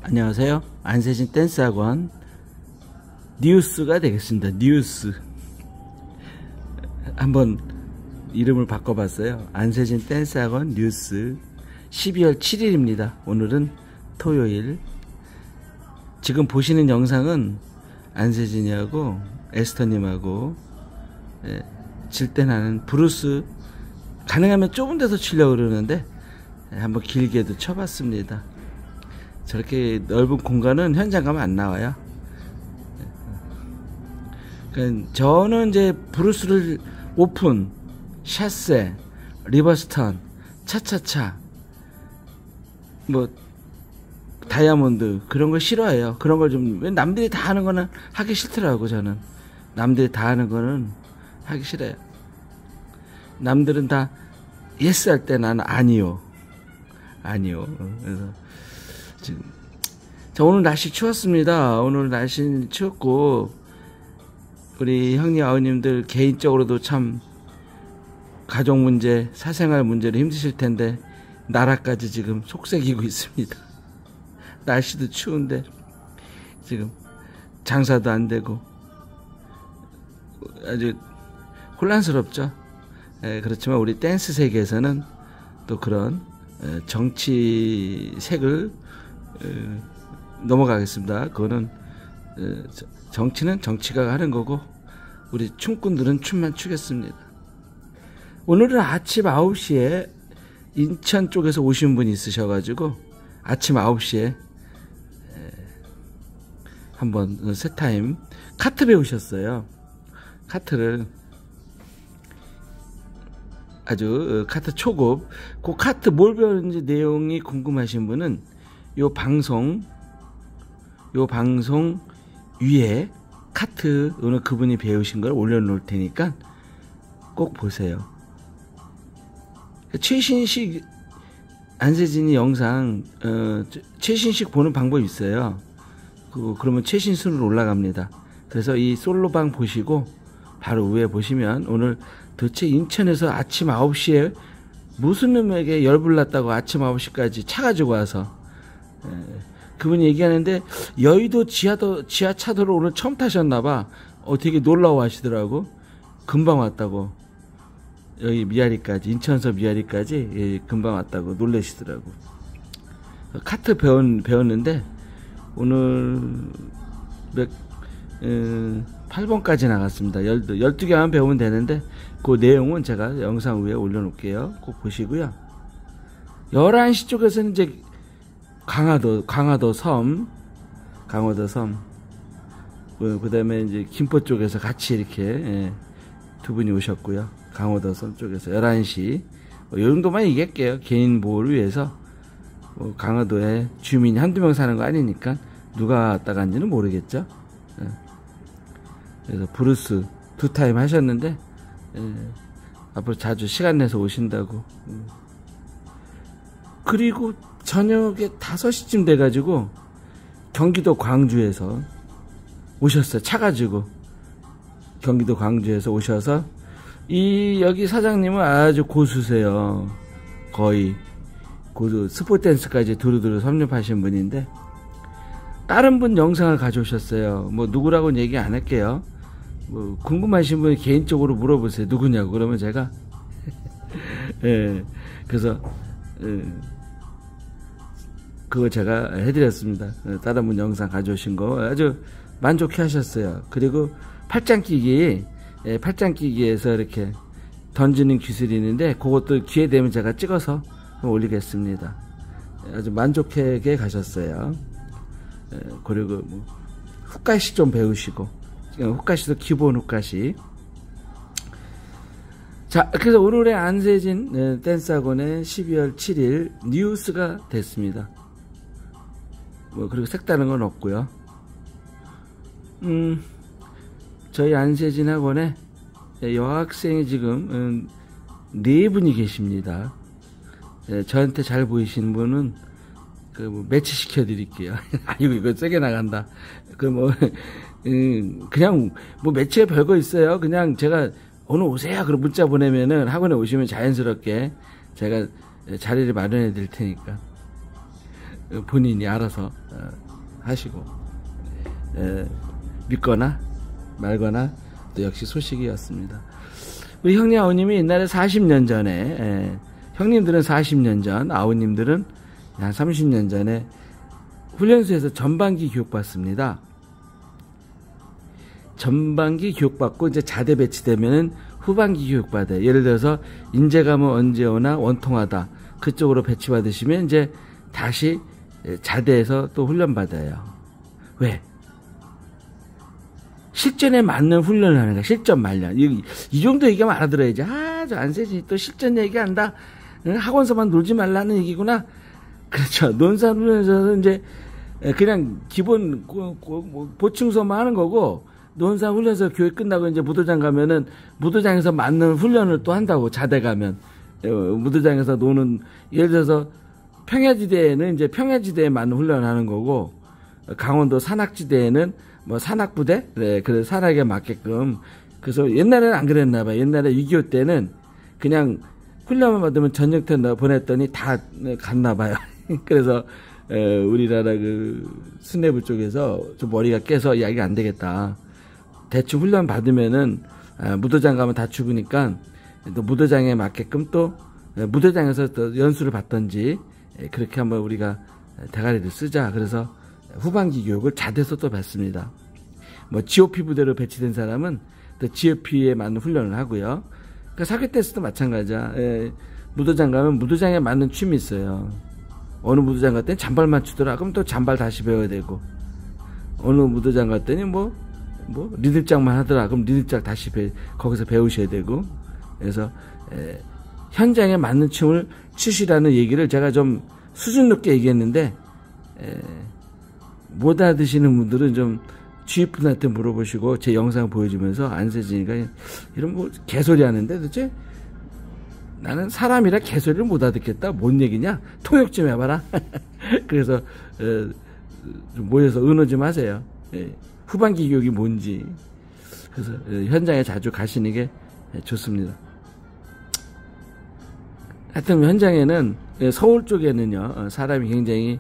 안녕하세요. 안세진 댄스학원 뉴스가 되겠습니다. 뉴스. 한번 이름을 바꿔봤어요. 안세진 댄스학원 뉴스. 12월 7일입니다. 오늘은 토요일. 지금 보시는 영상은 안세진이하고 에스터님하고 질 때 나는 브루스, 가능하면 좁은 데서 치려고 그러는데 한번 길게도 쳐봤습니다. 저렇게 넓은 공간은 현장 가면 안 나와요. 그러니까 저는 이제 브루스를 오픈, 샷세, 리버스턴, 차차차, 뭐 다이아몬드 그런 거 싫어해요. 그런 걸 좀, 남들이 다 하는 거는 하기 싫더라고. 저는 남들이 다 하는 거는 하기 싫어요. 남들은 다 예스 할 때 나는 아니요. 그래서 지금 자, 오늘 날씨 추웠습니다. 오늘 날씨는 추웠고 우리 형님 아버님들 개인적으로도 참 가족 문제, 사생활 문제로 힘드실 텐데 나라까지 지금 속색이고 있습니다. 날씨도 추운데 지금 장사도 안 되고 아주 혼란스럽죠. 그렇지만 우리 댄스 세계에서는 또 그런 정치색을 넘어가겠습니다. 그거는 정치는 정치가 하는 거고 우리 춤꾼들은 춤만 추겠습니다. 오늘은 아침 9시에 인천 쪽에서 오신 분이 있으셔가지고 아침 9시에 한번 세타임 카트 배우셨어요. 카트를 아주 카트 초급. 그 카트 뭘 배우는지 내용이 궁금하신 분은 요 방송 위에 카트 오늘 그분이 배우신 걸 올려놓을 테니까 꼭 보세요. 최신식 안세진이 영상 최신식 보는 방법이 있어요. 그러면 최신 순으로 올라갑니다. 그래서 이 솔로방 보시고 바로 위에 보시면 오늘 도대체 인천에서 아침 9시에 무슨 놈에게 열불났다고 아침 9시까지 차 가지고 와서 그분이 얘기하는데 여의도 지하차도를 오늘 처음 타셨나봐. 되게 놀라워 하시더라고. 금방 왔다고. 여기 미아리까지, 인천에서 미아리까지 금방 왔다고 놀라시더라고. 카트 배웠는데 오늘 8번까지 나갔습니다. 12개만 배우면 되는데 그 내용은 제가 영상 위에 올려놓을게요. 꼭 보시고요. 11시 쪽에서는 이제 강화도 섬, 그 다음에 이제 김포 쪽에서 같이 이렇게 두 분이 오셨고요. 강화도 섬 쪽에서 11시 이 정도만 얘기할게요. 개인 보호를 위해서. 강화도에 주민이 한두 명 사는 거 아니니까 누가 왔다 간지는 모르겠죠. 그래서 브루스 2타임 하셨는데 앞으로 자주 시간 내서 오신다고. 그리고 저녁에 5시쯤 돼가지고 경기도 광주에서 오셨어요. 차 가지고 경기도 광주에서 오셔서 여기 사장님은 아주 고수세요. 거의 스포댄스까지 두루두루 섭렵하신 분인데 다른 분 영상을 가져오셨어요. 뭐 누구라고는 얘기 안 할게요. 뭐 궁금하신 분이 개인적으로 물어보세요. 누구냐고. 그러면 제가 그래서 그거 제가 해드렸습니다. 다른 분 영상 가져오신 거 아주 만족해 하셨어요. 그리고 팔짱 끼기에서 이렇게 던지는 기술이 있는데 그것도 기회 되면 제가 찍어서 올리겠습니다. 아주 만족하게 가셨어요. 그리고 뭐 훅가시 좀 배우시고, 훅가시도 기본 훅가시. 자, 그래서 오늘의 안세진 댄스학원의 12월 7일 뉴스가 됐습니다. 그리고 색다른 건 없고요. 저희 안세진 학원에 여학생이 지금 4분이 계십니다. 저한테 잘 보이시는 분은 매치 시켜드릴게요. 아이고, 이거 세게 나간다. 그냥 매치에 별거 있어요. 그냥 제가 오늘 오세요. 그럼 문자 보내면은 학원에 오시면 자연스럽게 제가 자리를 마련해 드릴 테니까. 본인이 알아서 하시고 믿거나 말거나 또 역시 소식이었습니다. 우리 형님 아우님이 옛날에 40년 전에 형님들은 40년 전, 아우님들은 한 30년 전에 훈련소에서 전반기 교육받습니다. 전반기 교육받고 이제 자대 배치되면은 후반기 교육받아요. 예를 들어서 인재감은 언제 오나 원통하다. 그쪽으로 배치받으시면 이제 다시 자대에서 또 훈련받아요. 왜? 실전에 맞는 훈련을 하는 거야. 실전 말년. 이 정도 얘기하면 알아들어야지. 저 안세진이 또 실전 얘기한다. 학원서만 놀지 말라는 얘기구나. 그렇죠. 논산훈련에서는 이제 그냥 기본 보충서만 하는 거고, 논산훈련소 교육 끝나고 이제 무도장 가면은 무도장에서 맞는 훈련을 또 한다고. 자대 가면 무도장에서 노는, 예를 들어서 평야지대에는 이제 평야지대에 맞는 훈련을 하는 거고, 강원도 산악지대에는 뭐 산악부대, 그 산악에 맞게끔. 그래서 옛날에는 안 그랬나 봐요. 옛날에 6.25 때는 그냥 훈련만 받으면 전역대 보냈더니 다 갔나 봐요. 그래서 우리나라 그 수뇌부 쪽에서 좀 머리가 깨서 이야기가 안 되겠다. 대충 훈련 받으면은 무도장 가면 다 죽으니까 또 무도장에 맞게끔 또 무도장에서 또 연수를 받던지 그렇게 한번 우리가 대가리를 쓰자. 그래서 후반기 교육을 자대에서 또 받습니다. 뭐 GOP 부대로 배치된 사람은 또 GOP에 맞는 훈련을 하고요. 그러니까 사교 때도 마찬가지야. 무도장 가면 무도장에 맞는 춤이 있어요. 어느 무도장 갈 때는 잔발 맞추더라. 그럼 또 잔발 다시 배워야 되고, 어느 무도장 갈 때는 뭐 리듬짝만 하더라. 그럼 리듬짝 다시 거기서 배우셔야 되고. 그래서 현장에 맞는 춤을 추시라는 얘기를 제가 좀 수준 높게 얘기했는데, 못 알아듣시는 분들은 좀 주위 분한테 물어보시고 제 영상 보여주면서 안세진이가 이런 뭐 개소리 하는데 도대체 나는 사람이라 개소리를 못 알아듣겠다. 뭔 얘기냐? 통역 좀 해봐라. 그래서 좀 모여서 의논 좀 하세요. 후반기 교육이 뭔지. 그래서 현장에 자주 가시는 게 좋습니다. 하여튼 현장에는 서울 쪽에는요, 사람이 굉장히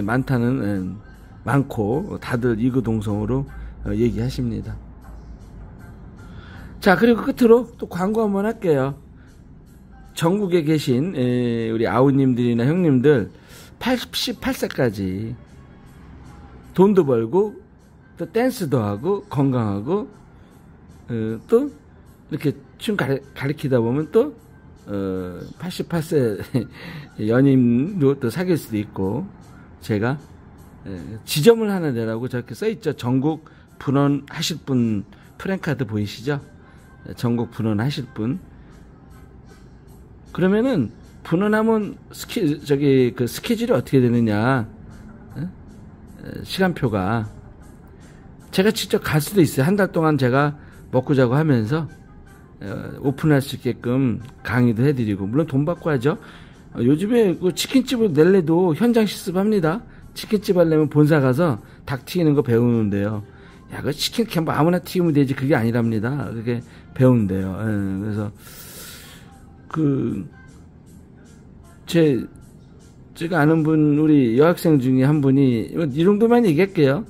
많고 다들 이구동성으로 얘기하십니다. 자, 그리고 끝으로 또 광고 한번 할게요. 전국에 계신 우리 아우님들이나 형님들 88세까지 돈도 벌고 또 댄스도 하고 건강하고 또 이렇게 춤 가르치다 보면 또 88세 연인도 또 사귈 수도 있고, 제가 지점을 하나 내라고 저렇게 써있죠. 전국 분원 하실 분 프랜카드 보이시죠? 전국 분원 하실 분. 그러면은 분원하면 그 스케줄이 어떻게 되느냐, 시간표가 제가 직접 갈 수도 있어요. 한 달 동안 제가 먹고 자고 하면서 오픈할 수 있게끔 강의도 해드리고, 물론 돈 받고 하죠. 요즘에 그 치킨집을 낼래도 현장 실습합니다. 치킨집 하려면 본사 가서 닭 튀기는 거 배우는데요. 야, 그 치킨 그냥 뭐 아무나 튀기면 되지, 그게 아니랍니다. 그게 배운대요. 그래서 제가 아는 분, 우리 여학생 중에 한 분이, 이 정도만 얘기할게요.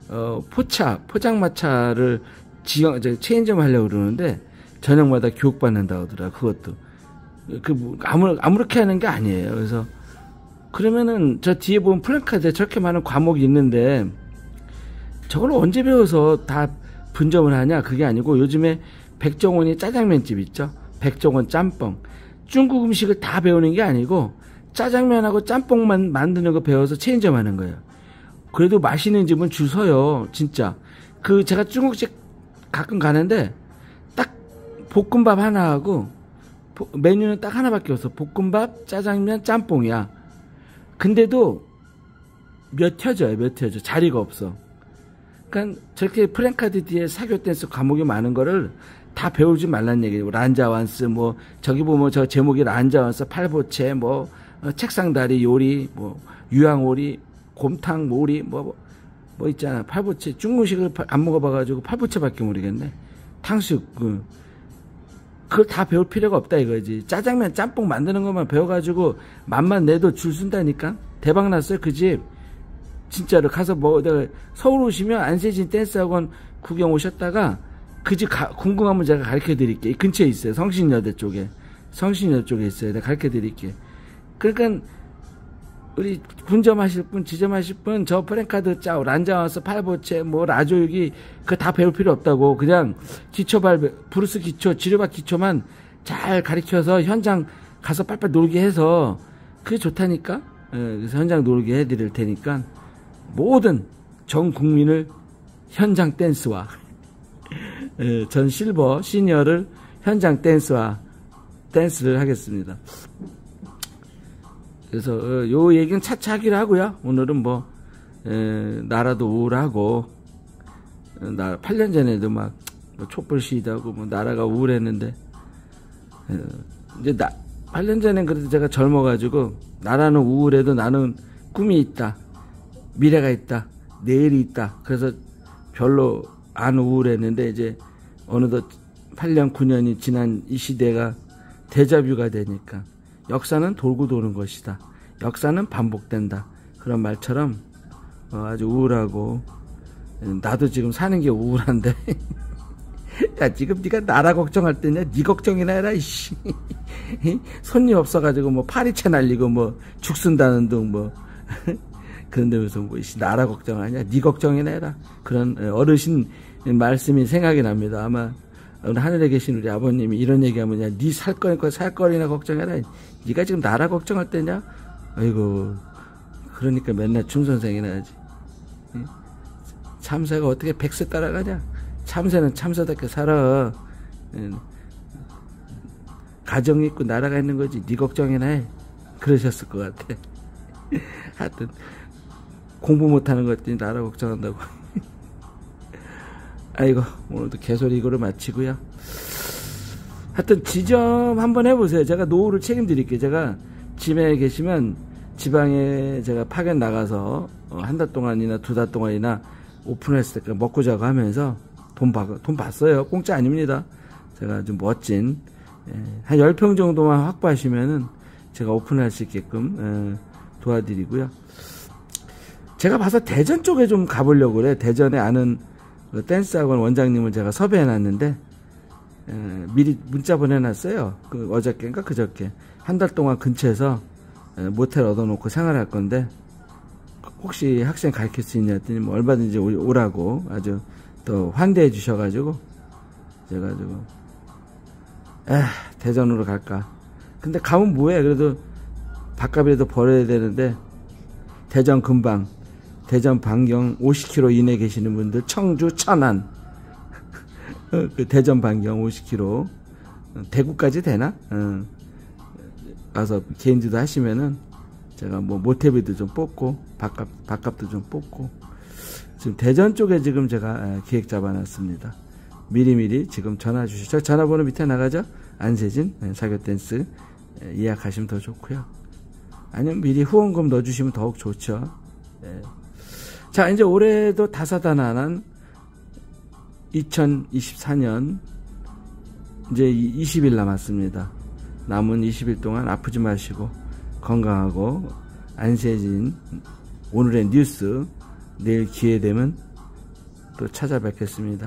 포장마차를 체인점 하려고 그러는데, 저녁마다 교육받는다고 하더라. 그것도. 아무렇게 하는 게 아니에요. 그래서, 그러면은, 저 뒤에 보면 플랜카드에 저렇게 많은 과목이 있는데, 저걸 언제 배워서 다 분점을 하냐? 그게 아니고, 요즘에 백종원이 짜장면집 있죠? 백종원 짬뽕. 중국 음식을 다 배우는 게 아니고, 짜장면하고 짬뽕만 만드는 거 배워서 체인점 하는 거예요. 그래도 맛있는 집은 줄 서요, 진짜. 제가 중국집 가끔 가는데, 딱 볶음밥 하나하고, 메뉴는 딱 하나밖에 없어. 볶음밥, 짜장면, 짬뽕이야. 근데도 몇 혀져요. 자리가 없어. 그러니까 저렇게 프랭카드 뒤에 사교 댄스 과목이 많은 거를 다 배우지 말란 얘기예요. 란자완스, 뭐, 저기 보면 저 제목이 란자완스, 팔보채, 뭐, 책상다리 요리, 뭐, 유황오리, 곰탕 모리, 뭐 있잖아. 팔보채. 중국식을 안 먹어봐가지고 팔보채밖에 모르겠네. 탕수육, 그걸 다 배울 필요가 없다 이거지. 짜장면, 짬뽕 만드는 것만 배워가지고 맛만 내도 줄 쓴다니까. 대박 났어요. 그 집 진짜로 가서 뭐 내가 서울 오시면 안세진 댄스학원 구경 오셨다가 그 집 궁금하면 제가 가르쳐 드릴게요. 이 근처에 있어요. 성신여대 쪽에 있어요. 내가 가르쳐 드릴게요. 그러니까 우리 분점하실 분, 지점하실 분, 저 프랭카드 짜오, 란자와서 팔보체, 뭐 라조육이 그거 다 배울 필요 없다고. 그냥 브루스 기초, 지르바 기초만 잘 가르쳐서 현장 가서 빨빨 놀게 해서 그게 좋다니까. 그래서 현장 놀게 해드릴 테니까 모든 전 국민을 현장 댄스와 전 실버 시니어를 현장 댄스를 하겠습니다. 그래서 요 얘기는 차차 하기로 하고요. 오늘은 뭐 나라도 우울하고 8년 전에도 막 촛불 시위도 하고 뭐 나라가 우울했는데 이제 8년 전엔 그래도 제가 젊어가지고 나라는 우울해도 나는 꿈이 있다, 미래가 있다, 내일이 있다. 그래서 별로 안 우울했는데 이제 어느덧 8년 9년이 지난 이 시대가 데자뷰가 되니까 역사는 돌고 도는 것이다. 역사는 반복된다. 그런 말처럼 아주 우울하고 나도 지금 사는 게 우울한데 야 지금 네가 나라 걱정할 때냐? 네 걱정이나 해라 이씨. 손님 없어가지고 뭐 파리채 날리고 뭐 죽순다는 둥 뭐 그런데 무슨 뭐 이씨 나라 걱정하냐? 네 걱정이나 해라. 그런 어르신 말씀이 생각이 납니다. 아마 하늘에 계신 우리 아버님이 이런 얘기하면 야, 네 살 거리나 걱정해라. 네가 지금 나라 걱정할 때냐? 아이고 그러니까 맨날 춤선생이나 하지. 참새가 어떻게 100세 따라가냐? 참새는 참새답게 살아. 가정이 있고 나라가 있는 거지. 네 걱정이나 해. 그러셨을 것 같아. 하여튼 공부 못하는 것들이 나라 걱정한다고. 아이고 오늘도 개소리 이거로 마치고요. 하여튼 지점 한번 해보세요. 제가 노후를 책임드릴게요. 제가 집에 계시면 지방에 제가 파견 나가서 한 달 동안이나 2달 동안이나 오픈했을 때 먹고 자고 하면서 돈 받어요. 공짜 아닙니다. 제가 좀 멋진 한 10평 정도만 확보하시면은 제가 오픈할 수 있게끔 도와드리고요. 제가 봐서 대전 쪽에 좀 가보려고 그래. 대전에 아는 댄스학원 원장님을 제가 섭외해놨는데 미리 문자 보내놨어요. 어저께인가 그저께. 한 달 동안 근처에서 모텔 얻어놓고 생활할 건데 혹시 학생 가르칠 수 있냐 했더니 뭐 얼마든지 오라고 아주 또 환대해 주셔가지고 제가 지금 대전으로 갈까. 근데 가면 뭐해. 그래도 밥값이라도 벌어야 되는데 대전 근방 대전 반경 50km 이내 계시는 분들 청주 천안 그 대전 반경 50km 대구까지 되나? 가서 개인지도 하시면은 제가 뭐 모텔비도 좀 뽑고 밥값도 좀 뽑고 지금 대전 쪽에 지금 제가 기획 잡아놨습니다. 미리미리 지금 전화 주시죠. 전화번호 밑에 나가죠. 안세진 사교 댄스 예약하시면 더 좋고요. 아니면 미리 후원금 넣어주시면 더욱 좋죠. 네. 자 이제 올해도 다사다난한 2024년 이제 20일 남았습니다. 남은 20일 동안 아프지 마시고 건강하고 안세진 오늘의 뉴스 내일 기회 되면 또 찾아뵙겠습니다.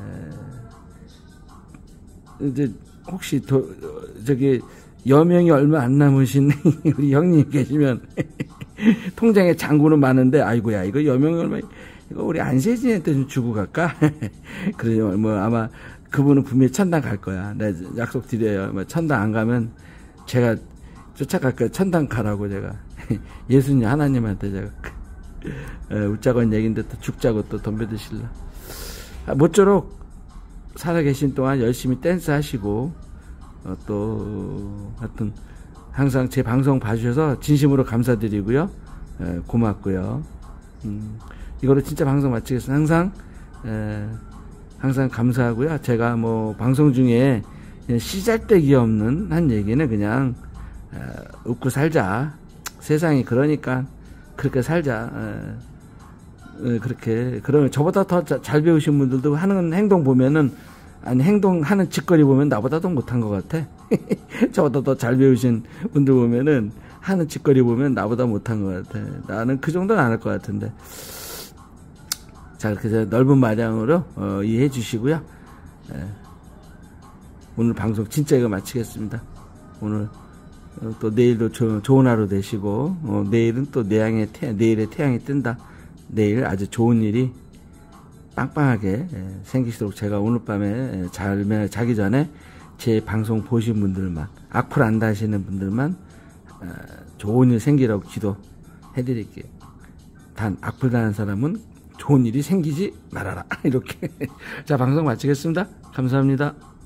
이제 혹시 저기 여명이 얼마 안 남으신 우리 형님 계시면 통장에 잔고는 많은데 아이고야 이거 여명이 얼마 이거 우리 안세진한테 좀 주고 갈까? 그래요. 뭐 아마 그분은 분명히 천당 갈 거야. 내가 약속 드려요. 뭐 천당 안 가면 제가 쫓아갈 거야. 천당 가라고 제가 예수님 하나님한테 제가 웃자고 얘기인데 또 죽자고 또 덤벼드실라. 모쪼록 살아계신 동안 열심히 댄스 하시고 또 하여튼 항상 제 방송 봐주셔서 진심으로 감사드리고요. 고맙고요. 이거로 진짜 방송 마치겠습니다. 항상 감사하고요. 제가 뭐 방송 중에 시잘데기 없는 한 얘기는 그냥 웃고 살자. 세상이 그러니까 그렇게 살자. 그렇게 그러면 저보다 더 잘 배우신 분들도 하는 행동 보면은 아니 행동하는 짓거리 보면 나보다 더 못한 것 같아. 저보다 더 잘 배우신 분들 보면은 하는 짓거리 보면 나보다 못한 것 같아. 나는 그 정도는 안 할 것 같은데. 자, 그래서 넓은 마량으로 이해해 주시고요. 오늘 방송 진짜 이거 마치겠습니다. 오늘 또 내일도 좋은 하루 되시고, 내일은 또 내일의 태양이 뜬다. 내일 아주 좋은 일이 빵빵하게 생기시도록 제가 오늘 밤에 자기 전에 제 방송 보신 분들만, 악플 안 다시는 분들만 좋은 일 생기라고 기도해드릴게요. 단 악플 다는 사람은 좋은 일이 생기지 말아라. 이렇게. 자, 방송 마치겠습니다. 감사합니다.